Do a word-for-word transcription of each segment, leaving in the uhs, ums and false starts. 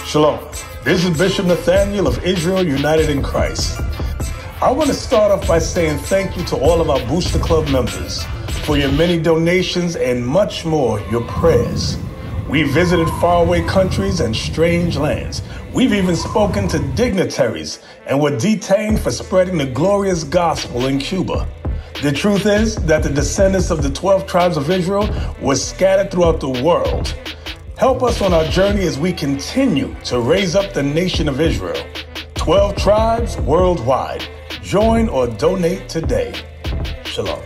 Shalom. This is Bishop Nathaniel of Israel United in Christ. I want to start off by saying thank you to all of our Booster Club members for your many donations and much more, your prayers. We visited faraway countries and strange lands. We've even spoken to dignitaries and were detained for spreading the glorious gospel in Cuba. The truth is that the descendants of the twelve tribes of Israel were scattered throughout the world. Help us on our journey as we continue to raise up the nation of Israel. twelve tribes worldwide. Join or donate today. Shalom.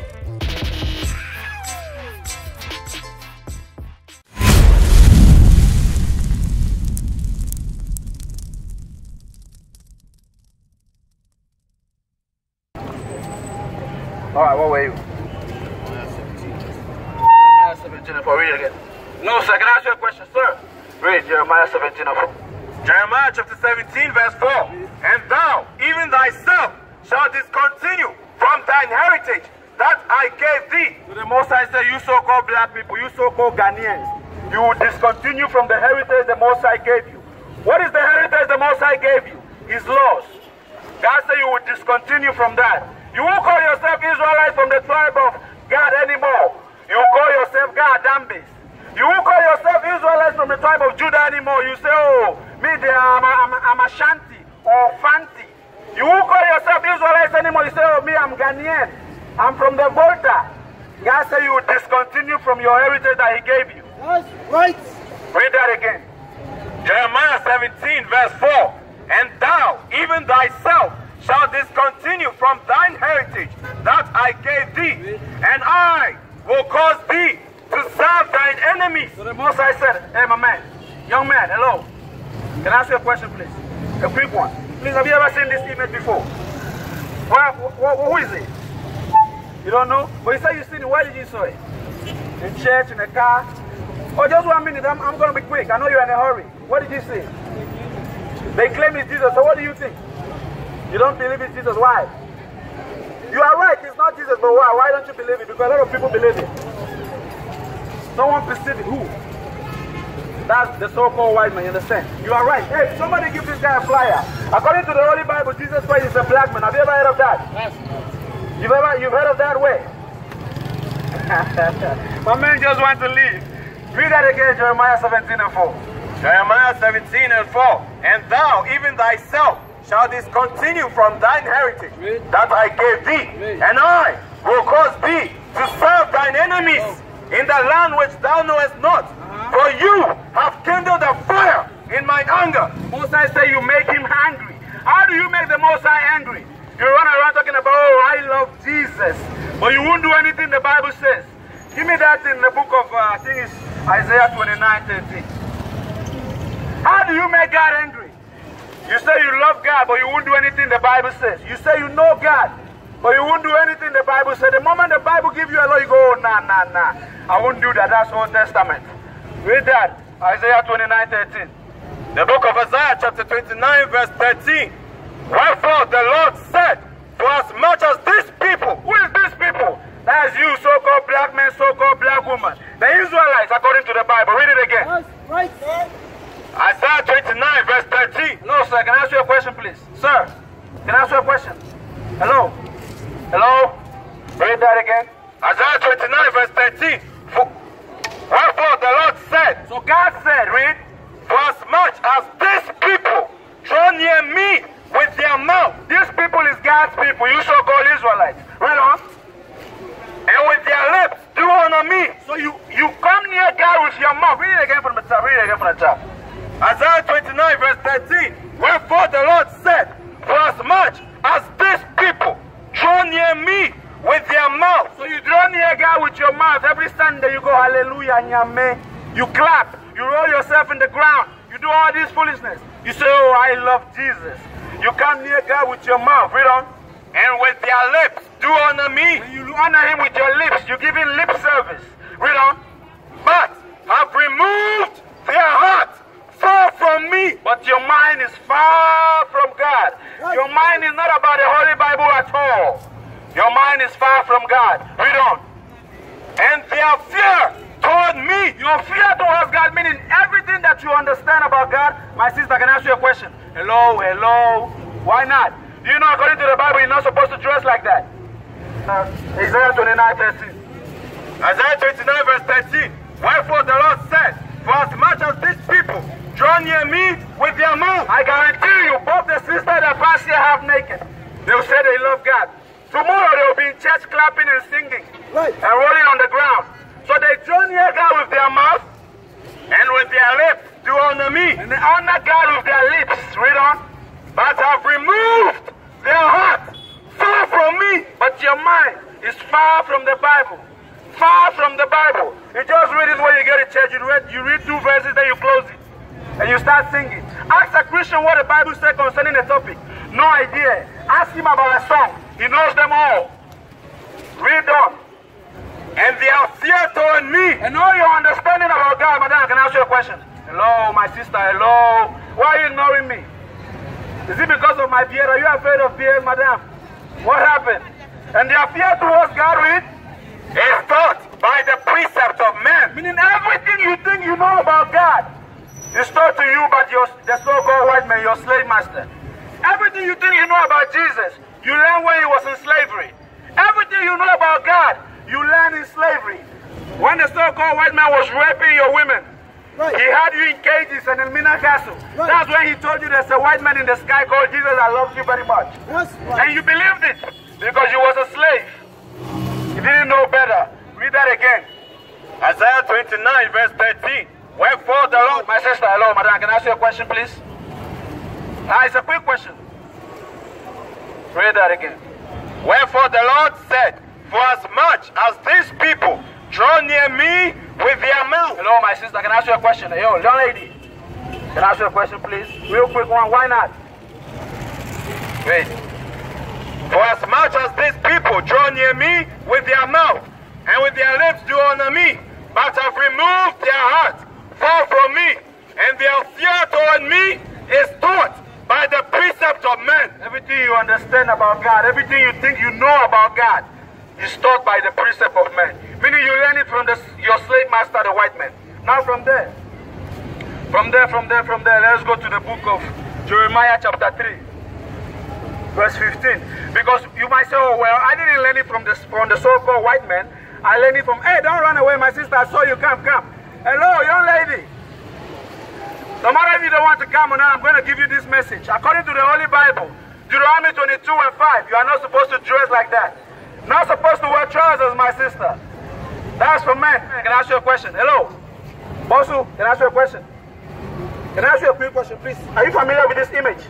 All right, what were you? Jeremiah seventeen and four. Read it again. No, sir. Can I ask you a question, sir? Read Jeremiah seventeen and four. Jeremiah chapter seventeen, verse four. And thou, even thyself, shalt discontinue from thine heritage that I gave thee. So the Most High said, you so-called black people, you so-called Ghanaians, you will discontinue from the heritage the Most High gave you. What is the heritage the Most High gave you? His laws. God said you will discontinue from that. You won't call yourself Israelites from the tribe of God anymore. You will call yourself God Dambis. You won't call yourself Israelites from the tribe of Judah anymore. You say, oh, me, they are, I'm, a, I'm, a, I'm a Shanti or Fanti. You won't call yourself Israelites anymore. You say, oh, me, I'm Ghanaian. I'm from the Volta. God said you will discontinue from your heritage that He gave you. That's right. Read that again. Jeremiah seventeen, verse four. And thou, even thyself, shalt discontinue from thine heritage that I gave thee, and I will cause thee to serve thine enemies. So the Most High said, hey, my man, young man, hello. Can I ask you a question, please? A quick one. Please, have you ever seen this image before? Well, who is it? You don't know? But you said you seen it. Where did you saw it? In church, in a car? Oh, just one minute. I'm, I'm going to be quick. I know you're in a hurry. What did you see? They claim it's Jesus. So what do you think? You don't believe it's Jesus. Why? You are right. It's not Jesus. But why? Why don't you believe it? Because a lot of people believe it. No one perceives it. Who? That's the so-called white man. You understand? You are right. Hey, somebody give this guy a flyer. According to the Holy Bible, Jesus Christ is a black man. Have you ever heard of that? Yes. You've ever you've heard of that way? My man just wants to leave. Read that again, Jeremiah seventeen and four. Jeremiah seventeen and four. And thou, even thyself, shalt discontinue from thine heritage that I gave thee, and I will cause thee to serve thine enemies in the land which thou knowest not. For you have kindled a fire in mine anger. Most High say you make him angry. How do you make the Most High angry? You run around talking about, oh, I love Jesus, but you won't do anything the Bible says. Give me that in the book of, uh, I think it's Isaiah twenty-nine thirteen. How do you make God angry? You say you love God, but you won't do anything the Bible says. You say you know God, but you won't do anything the Bible says. The moment the Bible gives you a law, you go, oh, nah, nah, nah. I won't do that. That's Old Testament. Read that. Isaiah twenty-nine thirteen. The book of Isaiah chapter twenty-nine, verse thirteen. Wherefore the Lord said, for as much as these people, who is these people? That's you, so-called black man, so-called black woman. The Israelites, according to the Bible. Read it again. That's right, sir. Isaiah twenty-nine, verse thirteen. No, sir. Can I ask you a question, please? Sir, can I ask you a question? Hello? Hello? Read that again. Isaiah twenty-nine, verse thirteen. For, wherefore the Lord said, so God said, read, for as much as these people draw near me with their mouth. These people is God's people, you so-called Israelites. Read on. And with their lips do honor me. So you, you come near God with your mouth. Read it again from the top. Read it again from the top. Isaiah twenty-nine, verse thirteen. Wherefore the Lord said, for as much as these people draw near me with their mouth. So you draw near God with your mouth. Every Sunday you go, hallelujah, nyame. You clap. You roll yourself in the ground. You do all this foolishness. You say, oh, I love Jesus. You come near God with your mouth. Read on. And with their lips do honor me. When you honor him with your lips, you give him lip service. Read on. But have removed their heart far from me. But your mind is far from God. Your mind is not about the Holy Bible at all. Your mind is far from God. Read on. And their fear toward me. Your fear towards God, meaning everything that you understand about God, My sister, can I ask you a question? Hello, hello. Why not? Do you know according to the Bible, you're not supposed to dress like that? Uh, Isaiah twenty-nine, thirteen. Isaiah twenty-nine, verse thirteen. Wherefore the Lord said, for as much as these people draw near me with their mouth, I guarantee you, both the sisters that pass here half naked. They'll say they love God. Tomorrow they'll be in church clapping and singing, right, and rolling on the ground. So they draw near God with their mouth, and with their lips do honor me. And they honor God with their lips. Read on. But have removed their heart far from me. But your mind is far from the Bible. Far from the Bible. You just read it when you get to church. You read, you read two verses, then you close it. And you start singing. Ask a Christian what the Bible says concerning the topic. No idea. Ask him about a song. He knows them all. Read on. And they are fear toward me. And all your understanding about God, madam, can I ask you a question? Hello, my sister, hello. Why are you ignoring me? Is it because of my beard? Are you afraid of beard, madam? What happened? And their fear towards God with? Is taught by the precept of men. Meaning everything you think you know about God is taught to you by your, the so-called white man, your slave master. Everything you think you know about Jesus, you learn when he was in slavery. Everything you know about God, you learn in slavery. When the so-called white man was raping your women, right, he had you in cages and in Mina Castle. Right. That's when he told you there's a white man in the sky called Jesus that loves you very much. Yes, right. And you believed it because you was a slave. You didn't know better. Read that again. Isaiah twenty-nine, verse thirteen. Wherefore the Lord... My sister, hello, madam. Can I ask you a question, please? Ah, it's a quick question. Read that again. Wherefore the Lord said, for as much as these people draw near me with their mouth. Hello, my sister. Can I ask you a question? Yo, young lady. Can I ask you a question, please? Real quick one. Why not? Wait. For as much as these people draw near me with their mouth, and with their lips do honor me, but have removed their heart far from me, and their fear toward me is taught by the precept of men. Everything you understand about God, everything you think you know about God, is taught by the precept of men. Meaning you learn it from the, your slave master, the white man. Now from there, from there, from there, from there, let's go to the book of Jeremiah chapter three, verse fifteen. Because you might say, oh, well, I didn't learn it from the, from the so-called white man. I learned it from, hey, don't run away, my sister, I saw you, come, come. Hello, young lady. No matter if you don't want to come or not, I'm going to give you this message. According to the Holy Bible, Deuteronomy twenty-two and five, you are not supposed to dress like that. Not supposed to wear trousers, my sister. That's for men. Can I ask you a question? Hello? Bosu, can I ask you a question? Can I ask you a quick question, please? Are you familiar with this image?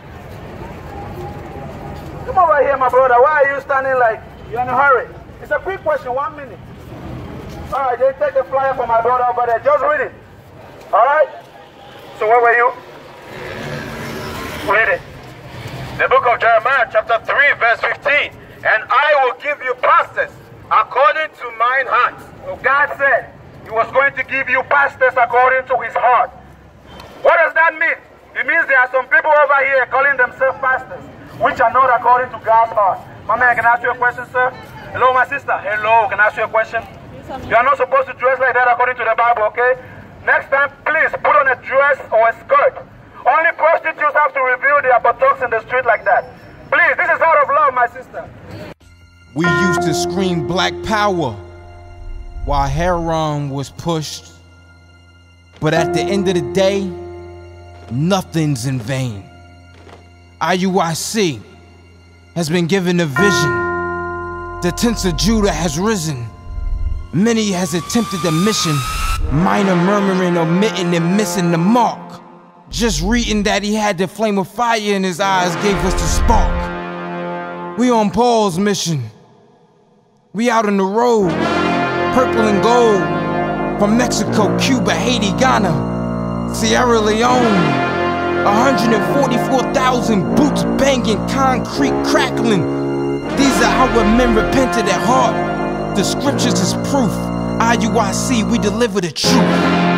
Come over here, my brother. Why are you standing like you're in a hurry? It's a quick question, one minute. All right, then take the flyer for my brother over there. Just read it. All right? So where were you? Read it. The book of Jeremiah, chapter three, verse fifteen. And I will give you pastors according to mine heart. So God said he was going to give you pastors according to his heart. What does that mean? It means there are some people over here calling themselves pastors, which are not according to God's heart. My man, can I ask you a question, sir? Hello, my sister. Hello, can I ask you a question? You are not supposed to dress like that according to the Bible, okay? Next time, please put on a dress or a skirt. Only prostitutes have to reveal their buttocks in the street like that. Please, this is out of love, my sister. We used to scream black power while heroin was pushed. But at the end of the day, nothing's in vain. I U I C has been given a vision. The tents of Judah has risen. Many has attempted the mission. Minor murmuring, omitting, and missing the mark. Just reading that he had the flame of fire in his eyes gave us the spark. We on Paul's mission. We out on the road, purple and gold. From Mexico, Cuba, Haiti, Ghana, Sierra Leone. one hundred forty-four thousand boots banging, concrete crackling. These are our men repented at heart. The scriptures is proof. I U I C, we deliver the truth.